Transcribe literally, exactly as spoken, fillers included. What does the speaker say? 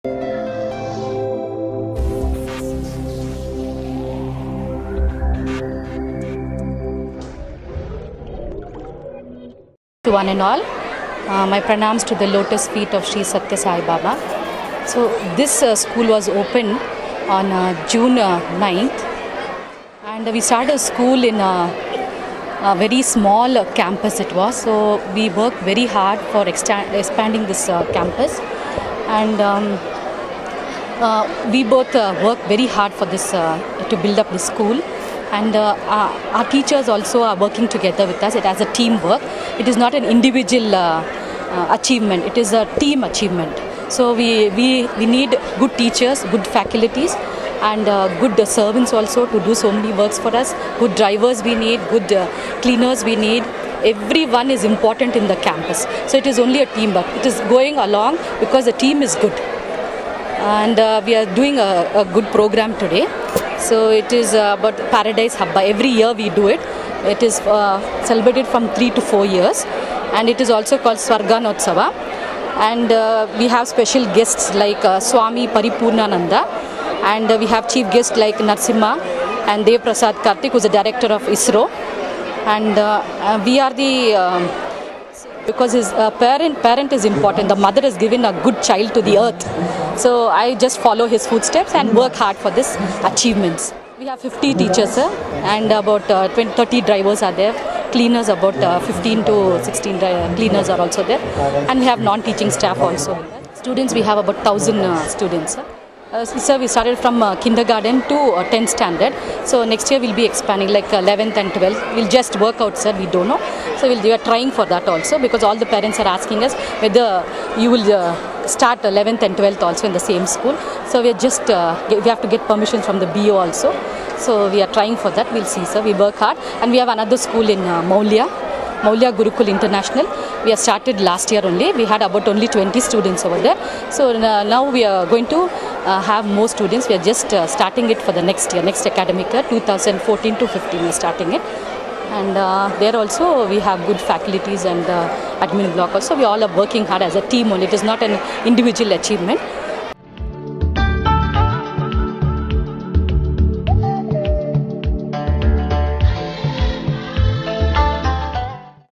To one and all, uh, my pranams to the lotus feet of Sri Satya Sai Baba. So this uh, school was opened on uh, June uh, ninth, and we started a school in a, a very small uh, campus it was. So we worked very hard for expanding this uh, campus, and um, uh, we both uh, worked very hard for this uh, to build up the school. And uh, our, our teachers also are working together with us. It has a teamwork. It is not an individual uh, uh, achievement. It is a team achievement. So we, we, we need good teachers, good faculties, and uh, good uh, servants also to do so many works for us. Good drivers we need, good uh, cleaners we need. Everyone is important in the campus. So it is only a teamwork. It is going along because the team is good. And uh, we are doing a, a good program today. So it is uh, about Paradise Habba. Every year we do it. It is uh, celebrated from three to four years, and it is also called Swarganotsava. And uh, we have special guests like uh, Swami Paripurnananda, and uh, we have chief guests like Narsimha and Dev Prasad Karthik, who is the director of ISRO. And uh, uh, we are the um, because his uh, parent parent is important. The mother has given a good child to the earth. So I just follow his footsteps and work hard for this achievements. We have fifty teachers, sir, and about uh, twenty, thirty drivers are there. Cleaners, about uh, fifteen to sixteen cleaners are also there. And we have non-teaching staff also. Students, we have about one thousand uh, students, sir. Uh, sir, we started from uh, kindergarten to uh, tenth standard. So next year we'll be expanding like uh, eleventh and twelfth. We'll just work out, sir. We don't know. So we'll, we are trying for that also, because all the parents are asking us whether you will uh, start eleventh and twelfth also in the same school. So we are just uh, we have to get permission from the B O also. So we are trying for that. We'll see, sir. We work hard, and we have another school in uh, Maulya. Maulya Gurukul International. We have started last year only. We had about only twenty students over there. So uh, now we are going to uh, have more students. We are just uh, starting it for the next year, next academic year, two thousand fourteen to fifteen. We are starting it. And uh, there also we have good faculties and uh, admin block also. We all are working hard as a team only. It is not an individual achievement.